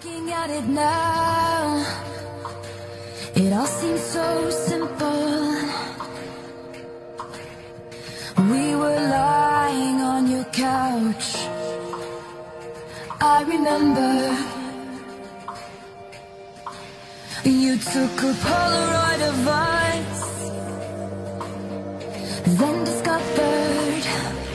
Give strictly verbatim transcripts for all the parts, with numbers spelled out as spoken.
Looking at it now, it all seems so simple. We were lying on your couch, I remember. You took a Polaroid of us, then discovered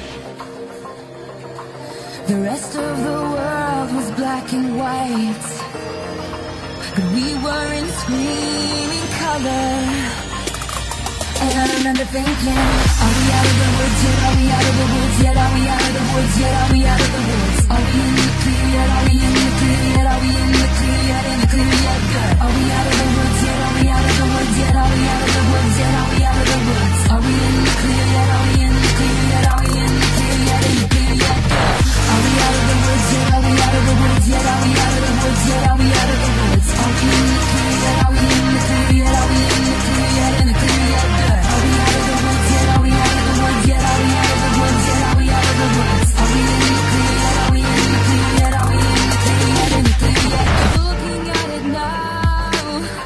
the rest of the world was black and white, but we were in screaming color. And I remember thinking, are we out of the woods yet? Are we out of the woods yet? Are we out of the woods yet? Are we out of the woods? Are we in the clear yet? Are we in the clear yet? Are we in the clear yet? In the clear yet? Good. Are we out of the woods yet? Are we out of the woods yet? Are we out of the woods yet? Are we out of the woods? Are we in the clear yet? Are we in the clear yet? Are we in the clear yet? In the clear yet? Good. Are we out of the woods yet? Are we out of the woods yet? Are we out of the woods yet? Are we out of the woods? Are we in the clear yet? Are we in the clear yet? Are we in the clear yet? In the clear yet? Good. Are we out of the woods yet? Are we out of the woods yet? Are we out of the woods yet? Are we out of the woods? Are we in the clear yet? Are we in the clear yet? Are we in the clear yet? In the clear yet? Looking at it now,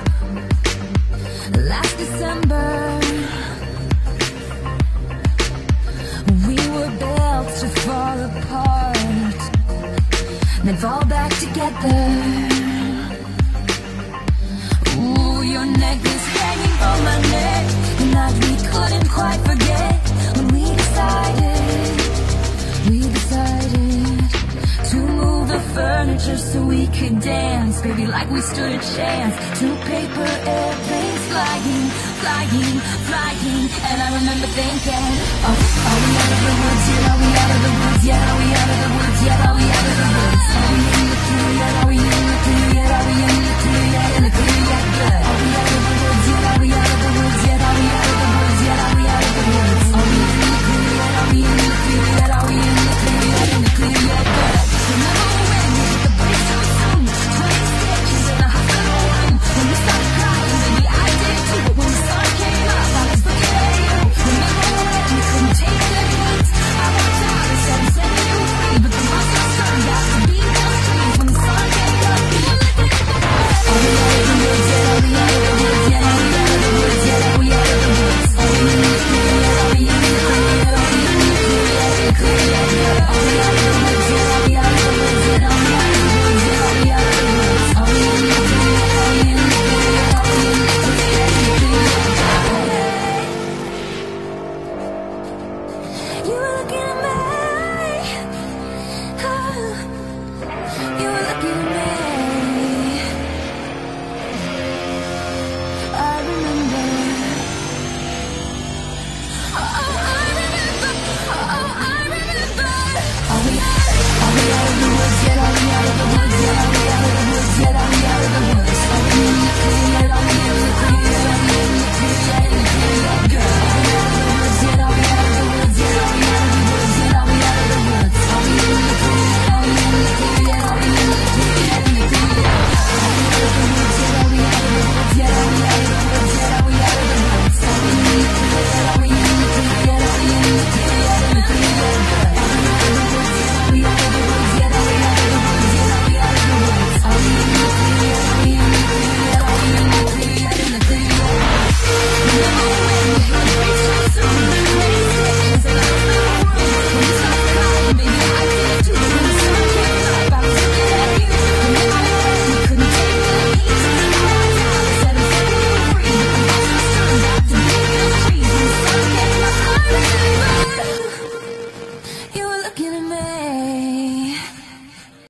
last December, we were built to fall apart, then fall back together. Ooh, your necklace hanging from my neck, the night we couldn't quite forget, when we decided, we decided to move the furniture so we could dance, baby, like we stood a chance. Two paper airplanes flying, flying, flying. And I remember thinking, oh, are we out of the woods yet? Are we out of the woods yet? Are we out of the woods yet? Are we out of the woods? Are we in the